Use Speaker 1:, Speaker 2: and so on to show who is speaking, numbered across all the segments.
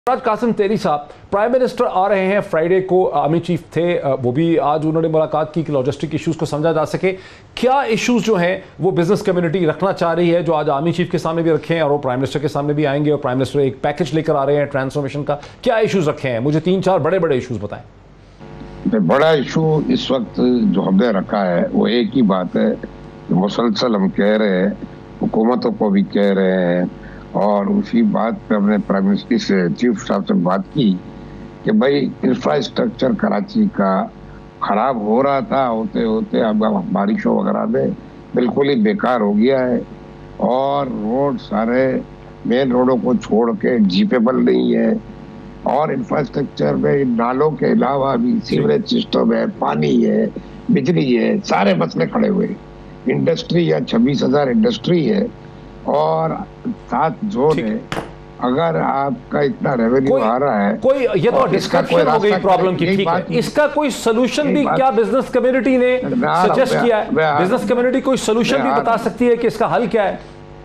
Speaker 1: सरफराज कासिम तेरी साहब, prime minister आ रहे हैं फ्राइडे को, आर्मी चीफ थे वो भी, आज उन्होंने मुलाकात की कि लॉजिस्टिक इश्यूज को समझा जा सके। क्या इश्यूज जो हैं वो बिजनेस कम्युनिटी रखना चाह रही है, जो आज आर्मी चीफ के सामने भी रखे हैं और वो प्राइम मिनिस्टर के सामने भी आएंगे और प्राइम मिनिस्टर एक पैकेज लेकर आ रहे हैं ट्रांसफॉर्मेशन का। क्या इश्यूज रखे हैं? मुझे 3-4 बड़े बड़े इश्यूज बताएं।
Speaker 2: बड़ा इशू इस वक्त जो हमने रखा है वो एक ही बात है, मुसलसल हम कह रहे हैं, हुकूमतों को भी कह रहे हैं, और उसी बात पे हमने प्राइम मिनिस्टर से, चीफ साहब से बात की कि भाई इंफ्रास्ट्रक्चर कराची का खराब हो रहा था, होते होते अब बारिशों वगैरह में बिल्कुल ही बेकार हो गया है, और रोड सारे मेन रोडों को छोड़ के जीपेबल नहीं है, और इंफ्रास्ट्रक्चर में नालों के अलावा भी सीवरेज सिस्टम है, पानी है, बिजली है, सारे मसले खड़े हुए। इंडस्ट्री या 26,000 इंडस्ट्री है और 7 जोन है। अगर आपका इतना रेवेन्यू आ रहा है,
Speaker 1: कोई ये तो डिस्कशन हो गई प्रॉब्लम की, ठीक है, इसका कोई सोल्यूशन भी क्या बिजनेस कम्युनिटी ने सजेस्ट किया है? बिजनेस कम्युनिटी कोई सोल्यूशन भी बता सकती है कि इसका हल क्या है?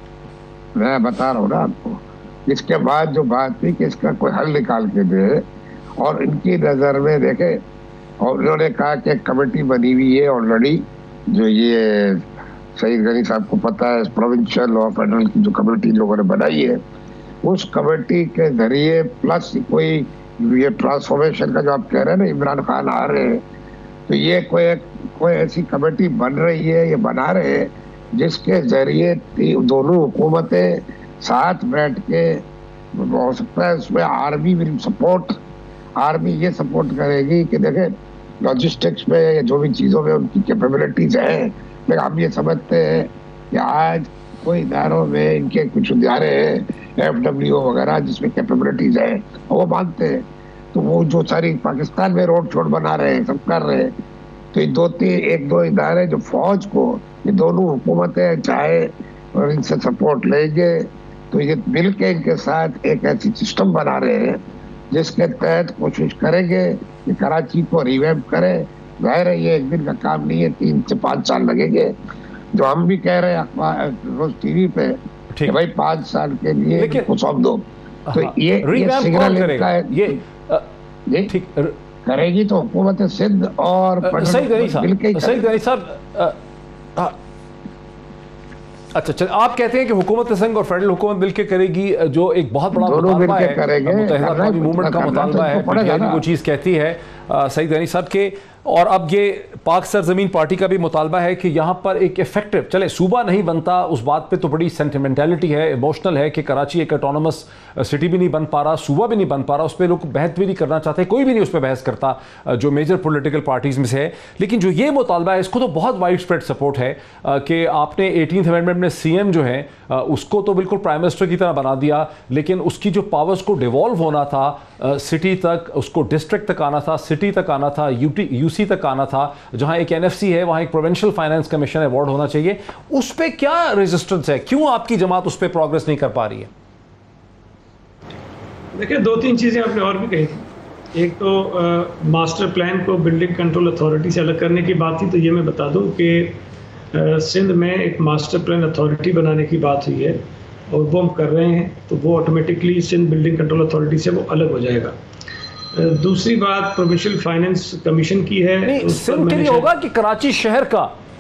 Speaker 2: मैं बता रहा हूँ ना आपको। इसके बाद जो बात थी कि इसका कोई हल निकाल के दे, और इनकी नजर में देखे, और उन्होंने कहा कि एक कमेटी बनी हुई है ऑलरेडी, जो ये सईद गनी साहब को पता है, प्रोविंशियल और फेडरल की जो कमेटी लोगों ने बनाई है, उस कमेटी के जरिए प्लस कोई ये ट्रांसफॉर्मेशन का जो आप कह रहे हैं ना, इमरान खान आ रहे हैं, तो ये कोई ऐसी कमेटी बन रही है, ये बना रहे हैं, जिसके जरिए दोनों हुकूमतें साथ बैठ के, हो सकता है उसमें आर्मी विल सपोर्ट, आर्मी ये सपोर्ट करेगी कि देखें लॉजिस्टिक्स में या जो भी चीज़ों में उनकी कैपेबिलिटीज हैं, लेकिन हम ये समझते हैं कि आज कोई इदारों में इनके कुछ इदारे हैं FWO वगैरह जिसमें कैपेबिलिटीज है, वो मानते हैं, तो वो जो सारी पाकिस्तान में रोड शोड बना रहे हैं, सब कर रहे हैं, तो ये एक दो इदारे जो फौज को ये दोनों हुकूमतें चाहे और इनसे सपोर्ट लेंगे, तो ये मिल के इनके साथ एक ऐसी सिस्टम बना रहे हैं जिसके तहत कोशिश करेंगे कि कराची को रिवैम्प करें। जाहिर है ये एक दिन का काम नहीं है, 3 से 5 साल लगेंगे, जो हम भी कह रहे हैं रोज टीवी पे कि भाई 5 साल के लिए कुछ सौंप दो, तो ये सिग्नल इनका है। ये ठीक करेगी तो हुकूमत सिंध और
Speaker 1: सईद गनी साहब, अच्छा चल, आप कहते हैं कि हुकूमत सिंध और फेडरल हुकूमत मिलकर करेगी, जो एक बहुत बड़ा मुतालबा है, मुत्तहिदा अक़वामी मूवमेंट का मुतालबा है, पीटीआई वो चीज़ कहती है सईद गनी साहब के, और अब ये पाक सरजमीन पार्टी का भी मुतालबा है कि यहाँ पर एक इफेक्टिव, चले सूबा नहीं बनता, उस बात पे तो बड़ी सेंटिमेंटलिटी है, इमोशनल है कि कराची एक ऑटोनमस सिटी भी नहीं बन पा रहा, सूबा भी नहीं बन पा रहा, उस पर लोग बहस भी नहीं करना चाहते, कोई भी नहीं उस पर बहस करता जो मेजर पॉलिटिकल पार्टीज में से है। लेकिन जो ये मुतालबा है, इसको तो बहुत वाइड स्प्रेड सपोर्ट है कि आपने 18th अमेंडमेंट में CM जो है उसको तो बिल्कुल प्राइम मिनिस्टर की तरह बना दिया, लेकिन उसकी जो पावर्स को डिवॉल्व होना था सिटी तक, उसको डिस्ट्रिक्ट तक आना था, सिटी तक आना था, यूसी तक आना था, जहां एक NFC है वहां एक प्रोविंशियल फाइनेंस कमीशन अवार्ड होना चाहिए, उस पर क्या रेजिस्टेंस है? क्यों आपकी जमात उस पर प्रोग्रेस नहीं कर पा रही है?
Speaker 3: देखिए, 2-3 चीजें आपने और भी कही थी। एक तो मास्टर प्लान को बिल्डिंग कंट्रोल अथॉरिटी से अलग करने की बात थी, तो ये मैं बता दूं कि सिंध में एक मास्टर प्लान अथॉरिटी बनाने की बात हुई है और वो हम कर रहे हैं, तो वो automatically Sindh building control authority से वो अलग हो जाएगा। दूसरी बात प्रोविंशियल फाइनेंस कमीशन की है।
Speaker 1: नहीं, सिंध के लिए होगा कि कराची शहर का?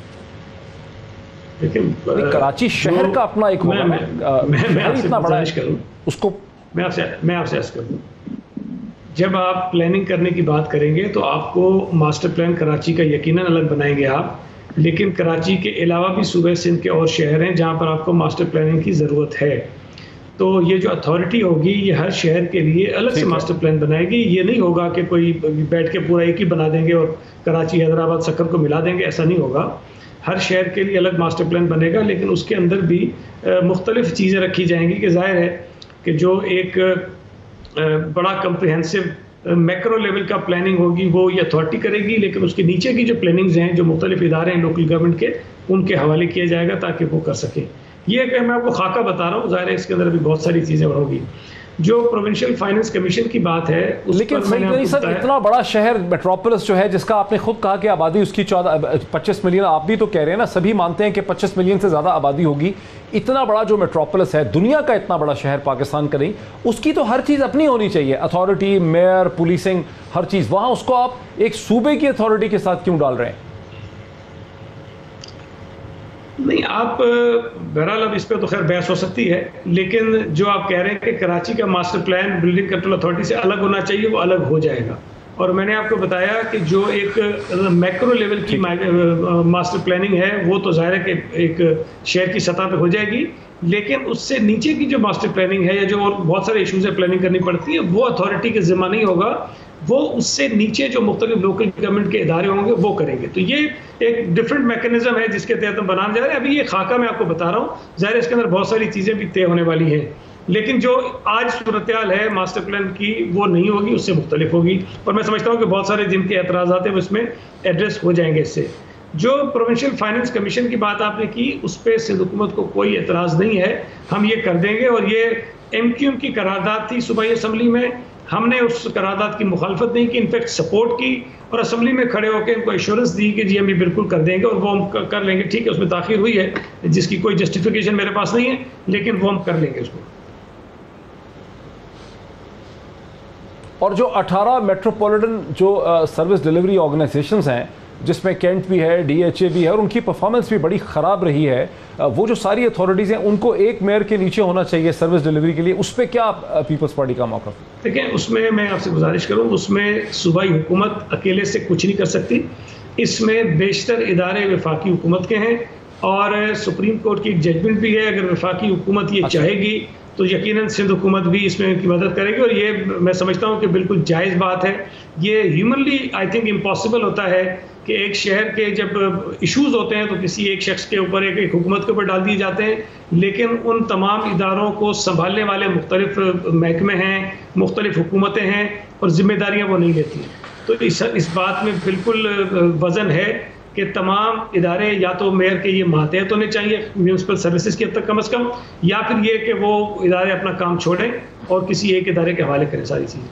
Speaker 3: लेकिन
Speaker 1: कराची शहर का अपना एक होगा,
Speaker 3: मैं
Speaker 1: इतना बड़ा करूं उसको,
Speaker 3: मैं आपसे अर्ज करूं, जब आप प्लानिंग करने की बात करेंगे तो आपको मास्टर प्लान कराची का यकीनन अलग बनाएंगे आप, लेकिन कराची के अलावा भी सूबे सिंध के और शहर हैं जहां पर आपको मास्टर प्लानिंग की ज़रूरत है। तो ये जो अथॉरिटी होगी ये हर शहर के लिए अलग से मास्टर प्लान बनाएगी। ये नहीं होगा कि कोई बैठ के पूरा एक ही बना देंगे और कराची, हैदराबाद, सक्कर को मिला देंगे, ऐसा नहीं होगा। हर शहर के लिए अलग मास्टर प्लान बनेगा, लेकिन उसके अंदर भी मुख्तलिफ चीज़ें रखी जाएंगी कि जाहिर है कि जो एक बड़ा कम्प्रिहेंसिव मैक्रो लेवल का प्लानिंग होगी वो ये अथॉरिटी करेगी, लेकिन उसके नीचे की जो प्लानिंग्स हैं, जो मुख्तलिफ इदारे हैं लोकल गवर्नमेंट के, उनके हवाले किया जाएगा ताकि वो कर सकें। ये मैं आपको खाका बता रहा हूँ, ज़ाहिर है इसके अंदर भी बहुत सारी चीज़ें और होगी। जो प्रोविंशियल फाइनेंस कमीशन की बात है,
Speaker 1: लेकिन सर इतना बड़ा शहर मेट्रोपोलिस जो है, जिसका आपने खुद कहा कि आबादी उसकी 25 मिलियन, आप भी तो कह रहे हैं ना, सभी मानते हैं कि 25 मिलियन से ज़्यादा आबादी होगी। इतना बड़ा जो मेट्रोपोलिस है, दुनिया का इतना बड़ा शहर पाकिस्तान का नहीं, उसकी तो हर चीज़ अपनी होनी चाहिए, अथॉरिटी, मेयर, पुलिसिंग, हर चीज़। वहाँ उसको आप एक सूबे की अथॉरिटी के साथ क्यों डाल रहे हैं?
Speaker 3: नहीं, आप बहरहाल अब इस पर तो खैर बहस हो सकती है, लेकिन जो आप कह रहे हैं कि कराची का master plan building control authority से अलग होना चाहिए, वो अलग हो जाएगा। और मैंने आपको बताया कि जो एक मैक्रो लेवल की मास्टर प्लानिंग है, वो तो ज़ाहिर है कि एक शहर की सतह पे हो जाएगी, लेकिन उससे नीचे की जो मास्टर प्लानिंग है, या जो और बहुत सारे इशूज़ है प्लानिंग करनी पड़ती है, वो अथॉरिटी के ज़िम्मा नहीं होगा, वो उससे नीचे जो मुख्तलिफ लोकल गवर्नमेंट के इदारे होंगे वो करेंगे। तो ये एक डिफरेंट मैकेनिज्म है जिसके तहत हम बनाने जा रहे हैं। अभी ये खाका मैं आपको बता रहा हूँ, ज़ाहिर इसके अंदर बहुत सारी चीज़ें भी तय होने वाली हैं, लेकिन जो आज सूरत हाल है मास्टर प्लान की, वो नहीं होगी, उससे मुख्तलिफ होगी। और मैं समझता हूँ कि बहुत सारे जिनके एतराज़ात हैं वो इसमें एड्रेस हो जाएंगे इससे। जो प्रोविंशियल फाइनेंस कमीशन की बात आपने की, उस पर सिंध हुकूमत को कोई एतराज़ नहीं है, हम ये कर देंगे। और ये MQM की करारदाद थी सूबाई असम्बली में, हमने उस करारदाद की मुखालफत नहीं की, इनफैक्ट सपोर्ट की, और असम्बली में खड़े होकर इनको एश्योरेंस दी कि जी हम ये बिल्कुल कर देंगे और वो हम कर लेंगे। ठीक है, उसमें ताख़ीर हुई है जिसकी कोई जस्टिफिकेशन मेरे पास नहीं है, लेकिन वो हम कर लेंगे उसको।
Speaker 1: और जो 18 मेट्रोपॉलिटन जो सर्विस डिलीवरी ऑर्गेनाइजेशंस हैं, जिसमें कैंट भी है, DHA भी है, और उनकी परफॉर्मेंस भी बड़ी ख़राब रही है, वो जो सारी अथॉरिटीज़ हैं उनको एक मेयर के नीचे होना चाहिए सर्विस डिलीवरी के लिए, उस पर क्या पीपल्स पार्टी का मौक़िफ़?
Speaker 3: देखिए, उसमें मैं आपसे गुजारिश करूँ, उसमें सूबाई हुकूमत अकेले से कुछ नहीं कर सकती। इसमें बेशतर इदारे वफाकी हुकूमत के हैं, और सुप्रीम कोर्ट की जजमेंट भी है। अगर वफाकी हुकूमत ये चाहेगी तो यकीनन सिंध हुकूमत भी इसमें उनकी मदद करेगी, और ये मैं समझता हूँ कि बिल्कुल जायज़ बात है। ये ह्यूमनली आई थिंक इम्पॉसिबल होता है कि एक शहर के जब इश्यूज़ होते हैं तो किसी एक शख्स के ऊपर, एक हुकूमत के ऊपर डाल दिए जाते हैं, लेकिन उन तमाम इदारों को संभालने वाले मुख्तलिफ महकमे हैं, मुख्तलिफ हुकूमतें हैं, और जिम्मेदारियाँ वो नहीं लेती हैं। तो इस बात में बिल्कुल वज़न है कि तमाम इदारे या तो मेयर के ये मातहत होने चाहिए म्यूनसिपल सर्विसेज की हद तक कम से कम, या फिर ये कि वो इदारे अपना काम छोड़ें और किसी एक इदारे के हवाले करें सारी चीज़ें।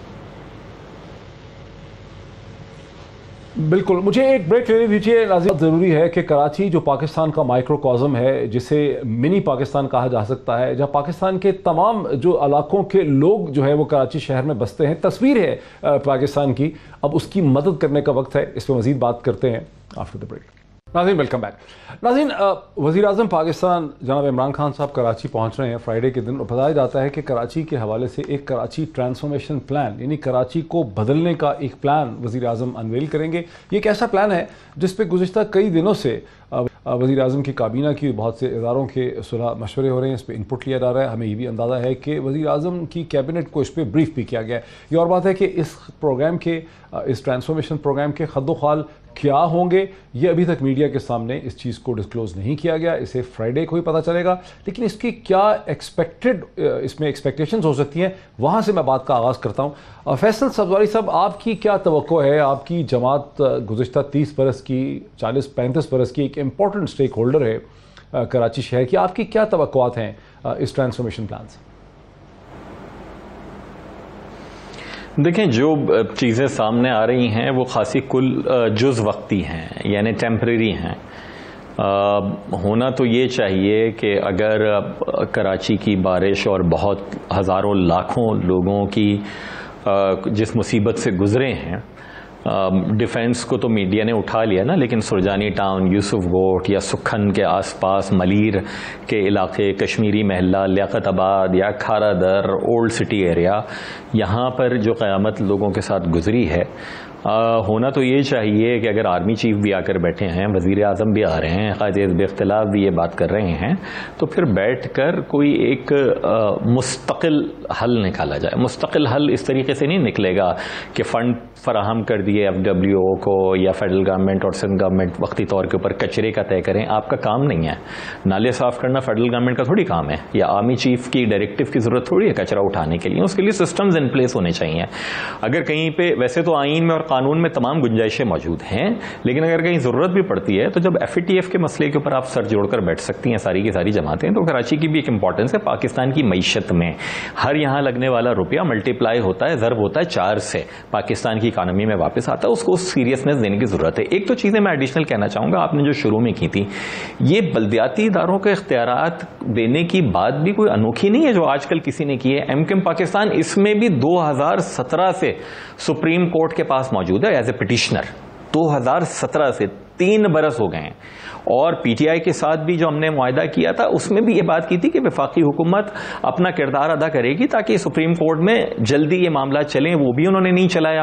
Speaker 1: बिल्कुल, मुझे एक ब्रेक लेने दीजिए। नाज़रीन, ज़रूरी है कि कराची जो पाकिस्तान का माइक्रोकॉज़म है, जिसे मिनी पाकिस्तान कहा जा सकता है, जहाँ पाकिस्तान के तमाम जो इलाकों के लोग जो है वो कराची शहर में बसते हैं, तस्वीर है पाकिस्तान की, अब उसकी मदद करने का वक्त है। इस पर मज़ीद बात करते हैं आफ्टर द ब्रेक। नाज़रीन, वेलकम बैक। नाज़रीन, वज़ीर आज़म पाकिस्तान जनाब इमरान खान साहब कराची पहुंच रहे हैं फ्राइडे के दिन, और बताया जाता है कि कराची के हवाले से एक कराची ट्रांसफॉर्मेशन प्लान, यानी कराची को बदलने का एक प्लान वज़ीर आज़म अनवेल करेंगे। ये एक ऐसा प्लान है जिस पे गुज़िश्ता कई दिनों से वज़ीर आज़म की काबीना की बहुत से इदारों के सुलह मशवरे हो रहे हैं, इस पर इनपुट लिया जा रहा है। हमें ये भी अंदाज़ा है कि वज़ीर आज़म की कैबिनेट को इस पर ब्रीफ भी किया गया है। ये और बात है कि इस प्रोग्राम के, इस ट्रांसफॉर्मेशन प्रोग्राम के खद्दो-ख्वाल क्या होंगे, ये अभी तक मीडिया के सामने इस चीज़ को डिस्क्लोज़ नहीं किया गया। इसे फ्राइडे को ही पता चलेगा, लेकिन इसकी क्या इसमें एक्सपेक्टेशंस हो सकती हैं, वहाँ से मैं बात का आगाज़ करता हूँ। फैसल सब्ज़वारी साहब, आपकी क्या तवक्को है? आपकी जमात गुज़िश्ता 30 बरस की, 40-35 बरस की एक इम्पॉर्टेंट स्टेक होल्डर है कराची शहर की, आपकी क्या तवक्कुआत हैं इस ट्रांसफॉर्मेशन प्लान से?
Speaker 4: देखें, जो चीज़ें सामने आ रही हैं वो खासी कुल जुज़ वक्ती हैं, यानी टेम्परेरी हैं। होना तो ये चाहिए कि अगर कराची की बारिश और बहुत हज़ारों लाखों लोगों की जिस मुसीबत से गुज़रे हैं, डिफेंस को तो मीडिया ने उठा लिया ना, लेकिन सुरजानी टाउन, यूसुफ गोट या सुखन के आसपास, मलीर के इलाके, कश्मीरी महला, लियाकताबाद या खारादर, ओल्ड सिटी एरिया, यहाँ पर जो क़यामत लोगों के साथ गुजरी है, होना तो ये चाहिए कि अगर आर्मी चीफ भी आकर बैठे हैं, वज़ीर आज़म भी आ रहे हैं, क़ायद इख्तिलाफ भी ये बात कर रहे हैं, तो फिर बैठ कर कोई एक मुस्तकिल हल निकाला जाए। मुस्तकिल हल इस तरीके से नहीं निकलेगा कि फ़ंड फराहम कर दिए FWO को या फेडरल गवर्नमेंट और सिंध गवर्नमेंट वक्ती तौर के ऊपर कचरे का तय करें। आपका काम नहीं है। नाले साफ़ करना फेडरल गवर्नमेंट का थोड़ी काम है, या आर्मी चीफ की डायरेक्टिव की ज़रूरत थोड़ी है कचरा उठाने के लिए। उसके लिए सिस्टम्स इन प्लेस होने चाहिए। अगर कहीं पे, वैसे तो आईन में और कानून में तमाम गुंजाइशें मौजूद हैं, लेकिन अगर कहीं जरूरत भी पड़ती है तो जब FATF के मसले के ऊपर आप सर जोड़कर बैठ सकती हैं सारी की सारी जमातें, तो कराची की भी एक इंपॉर्टेंस है पाकिस्तान की मईशत में। हर यहां लगने वाला रुपया मल्टीप्लाई होता है, ज़र्ब होता है 4 से, पाकिस्तान की इकानमी में वापस आता है, उसको सीरियसनेस देने की जरूरत है। एक तो चीजें मैं एडिशनल कहना चाहूंगा, आपने जो शुरू में की थी, ये बल्दियाती इदारों के इख्तियारात देने की बात भी कोई अनोखी नहीं है जो आजकल किसी ने की है। MKM पाकिस्तान इसमें भी 2017 से सुप्रीम कोर्ट के पास मौजूद है एज ए पिटिशनर। 2017 से 3 बरस हो गए हैं। और PTI के साथ भी जो हमने मुआहदा किया था उसमें भी ये बात की थी कि वफाकी हुकूमत अपना किरदार अदा करेगी ताकि सुप्रीम कोर्ट में जल्दी ये मामला चलें, वो भी उन्होंने नहीं चलाया।